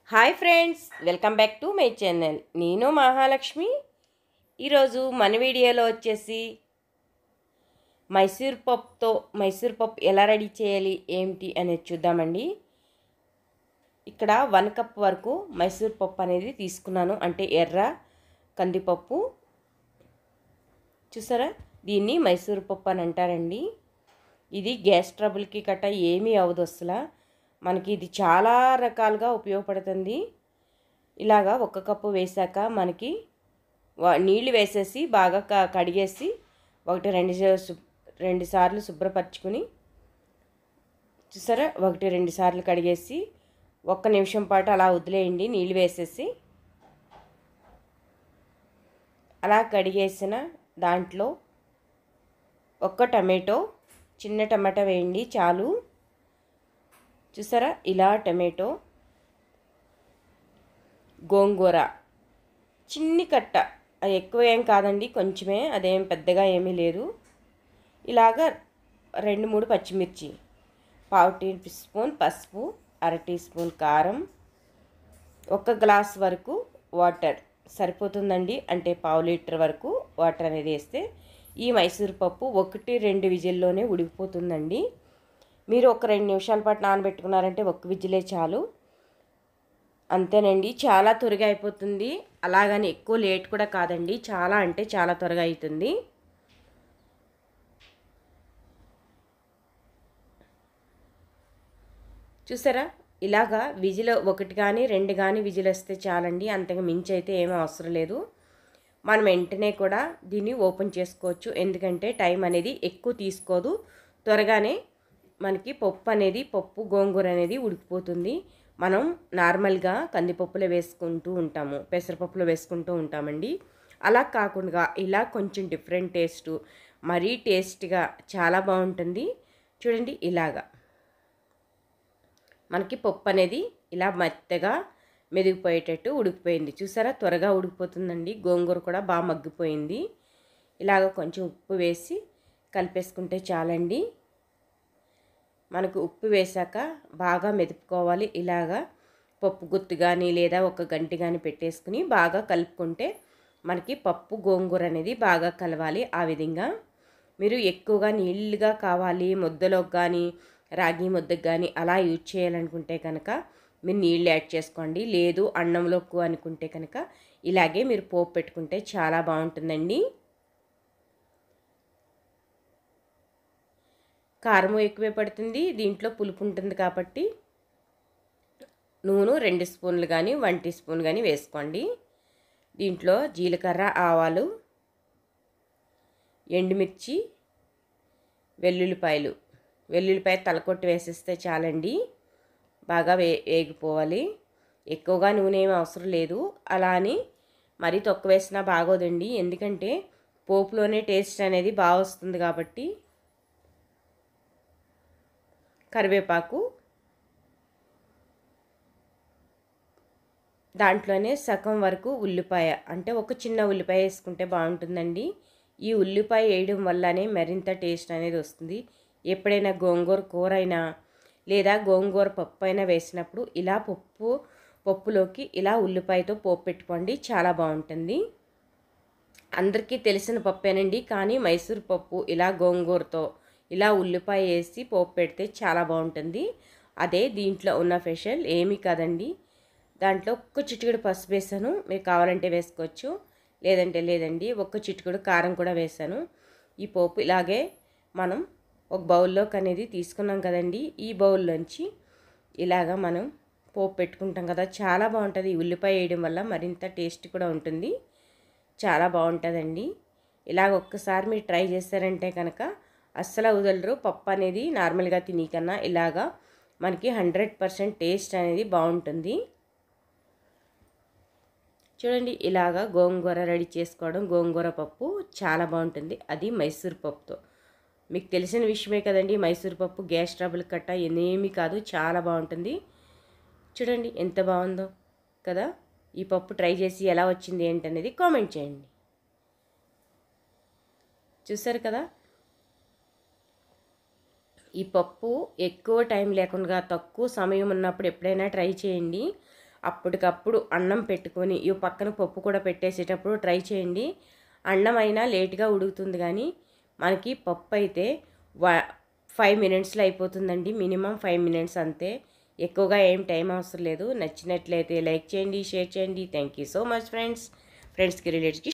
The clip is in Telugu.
Hi friends, welcome back to my channel. నేను మహాలక్ష్మి. ఈరోజు మన వీడియోలో వచ్చేసి మైసూర్ పప్పు ఎలా రెడీ చేయాలి ఏమిటి అనేది చూద్దామండి. ఇక్కడ 1 కప్ వరకు మైసూర్ పప్పు అనేది తీసుకున్నాను, అంటే ఎర్ర కందిపప్పు. చూసారా, దీన్ని మైసూర్ పప్పు అని అంటారండి. ఇది గ్యాస్ ట్రబుల్కి ఏమీ అవ్వదు అసలు. మనకి ఇది చాలా రకాలుగా ఉపయోగపడుతుంది. ఇలాగా 1 కప్పు వేసాక మనకి నీళ్ళు వేసేసి బాగా కడిగేసి 2 సార్లు శుభ్రపరచుకుని, చూసారా, 1-2 సార్లు కడిగేసి 1 నిమిషం పాటు అలా వదిలేయండి నీళ్ళు వేసేసి. అలా కడిగేసిన దాంట్లో 1 టమాటో, చిన్న టమాటా వేయండి చాలు. చూసారా, ఇలా టమాటో, గోంగూర చిన్ని కట్ట, అది ఎక్కువ ఏం కాదండి, కొంచెమే, అదేం పెద్దగా ఏమీ లేదు. ఇలాగా 2-3 పచ్చిమిర్చి, 1/2 టీ స్పూన్ పసుపు, 1/2 టీ స్పూన్ కారం, 1 గ్లాస్ వరకు వాటర్ సరిపోతుందండి. అంటే 1/2 లీటర్ వరకు వాటర్ అనేది వేస్తే ఈ మైసూర్ పప్పు 1-2 విజిల్లోనే ఉడికిపోతుందండి. మీరు 2 నిమిషాల పాటు నానబెట్టుకున్నారంటే 1 విజిలే చాలు. అంతేనండి, చాలా త్వరగా అయిపోతుంది. అలాగని ఎక్కువ లేట్ కూడా కాదండి, చాలా అంటే చాలా త్వరగా అవుతుంది. చూసారా, ఇలాగా విజిల్ 1 కానీ 2 కానీ విజిల్ వస్తే చాలండి, అంతగా మించి అయితే ఏమీ అవసరం లేదు. మనం వెంటనే కూడా దీన్ని ఓపెన్ చేసుకోవచ్చు, ఎందుకంటే టైం అనేది ఎక్కువ తీసుకోదు. త్వరగానే మనకి పప్పు గోంగూర అనేది ఉడికిపోతుంది. మనం నార్మల్గా కందిపప్పులో వేసుకుంటూ ఉంటాము, పెసరపప్పులో వేసుకుంటూ ఉంటామండి. అలా కాకుండా ఇలా కొంచెం డిఫరెంట్ టేస్ట్, మరీ టేస్ట్గా చాలా బాగుంటుంది. చూడండి, ఇలాగా మనకి పప్పు అనేది ఇలా మెత్తగా మెదిగిపోయేటట్టు ఉడికిపోయింది. చూసారా, త్వరగా ఉడికిపోతుందండి. గోంగూర కూడా బాగా మగ్గిపోయింది. ఇలాగ కొంచెం ఉప్పు వేసి కలిపేసుకుంటే చాలండి. మనకు ఉప్పు వేసాక బాగా మెదుపుకోవాలి. ఇలాగా పప్పు గుత్తు కానీ లేదా 1 గంటి కానీ పెట్టేసుకుని బాగా కలుపుకుంటే మనకి పప్పు గోంగూర అనేది బాగా కలవాలి. ఆ విధంగా మీరు ఎక్కువగా నీళ్ళుగా కావాలి, ముద్దలోకి కానీ రాగి ముద్దకు కానీ అలా యూజ్ చేయాలనుకుంటే కనుక మీరు నీళ్ళు యాడ్ చేసుకోండి. లేదు అన్నంలోకి అనుకుంటే కనుక ఇలాగే మీరు పోపు పెట్టుకుంటే చాలా బాగుంటుందండి. కారం ఎక్కువే పడుతుంది, దీంట్లో పులుపు ఉంటుంది కాబట్టి నూనె 2 స్పూన్లు కానీ 1 టీ స్పూన్ కానీ వేసుకోండి. దీంట్లో జీలకర్ర, ఆవాలు, ఎండుమిర్చి, వెల్లుల్లిపాయ తలకొట్టి వేసేస్తే చాలండి. బాగా వేగిపోవాలి. ఎక్కువగా నూనె ఏమి అవసరం లేదు. అలా అని మరీ తక్కువ వేసినా బాగోదండి, ఎందుకంటే పోపులోనే టేస్ట్ అనేది బాగా వస్తుంది కాబట్టి. కరివేపాకు, దాంట్లోనే సగం వరకు ఉల్లిపాయ, అంటే 1 చిన్న ఉల్లిపాయ వేసుకుంటే బాగుంటుందండి. ఈ ఉల్లిపాయ వేయడం వల్లనే మరింత టేస్ట్ అనేది వస్తుంది. ఎప్పుడైనా గోంగూర కూర అయినా లేదా గోంగూర పప్పు అయినా వేసినప్పుడు ఇలా పప్పులోకి ఇలా ఉల్లిపాయతో పోపు పెట్టుకోండి, చాలా బాగుంటుంది. అందరికీ తెలిసిన పప్పేనండి, కానీ మైసూర్ పప్పు ఇలా గోంగూరతో ఇలా ఉల్లిపాయ వేసి పోపు పెడితే చాలా బాగుంటుంది. అదే దీంట్లో ఉన్న స్పెషల్, ఏమీ కాదండి. దాంట్లో 1 చిటికెడు పసుపు వేసాను, మీరు కావాలంటే వేసుకోవచ్చు, లేదంటే లేదండి. 1 చిటికెడు కారం కూడా వేసాను. ఈ పోపు ఇలాగే మనం ఒక బౌల్లోకి అనేది తీసుకున్నాం కదండి, ఈ బౌల్లోంచి ఇలాగా మనం పోపు పెట్టుకుంటాం కదా, చాలా బాగుంటుంది. ఈ ఉల్లిపాయ వేయడం వల్ల మరింత టేస్ట్ కూడా ఉంటుంది, చాలా బాగుంటుందండి. ఇలాగ ఒక్కసారి మీరు ట్రై చేస్తారంటే కనుక అస్సలు వదలరు. పప్పు అనేది నార్మల్గా తినకన్నా ఇలాగా మనకి 100% టేస్ట్ అనేది బాగుంటుంది. చూడండి, ఇలాగా గోంగూర రెడీ చేసుకోవడం, గోంగూర పప్పు చాలా బాగుంటుంది, అది మైసూర్ పప్పుతో. మీకు తెలిసిన విషయమే కదండి, మైసూర్ పప్పు గ్యాస్ ట్రబుల్ ఏమీ కాదు, చాలా బాగుంటుంది. చూడండి ఎంత బాగుందో కదా. ఈ పప్పు ట్రై చేసి ఎలా వచ్చింది ఏంటనేది కామెంట్ చేయండి. చూసారు కదా, ఈ పప్పు ఎక్కువ టైం లేకుండా తక్కువ సమయం ఉన్నప్పుడు ఎప్పుడైనా ట్రై చేయండి. అప్పటికప్పుడు అన్నం పెట్టుకొని ఈ పక్కన పప్పు కూడా పెట్టేసేటప్పుడు ట్రై చేయండి. అన్నం అయినా లేట్గా ఉడుకుతుంది కానీ మనకి పప్పు అయితే 5 మినిట్స్లో అయిపోతుందండి. మినిమం 5 మినిట్స్ అంతే. ఎక్కువగా ఏం టైం అవసరం లేదు. నచ్చినట్లయితే లైక్ చేయండి, షేర్ చేయండి. థ్యాంక్ యూ సో మచ్ ఫ్రెండ్స్కి రిలేటివ్స్కి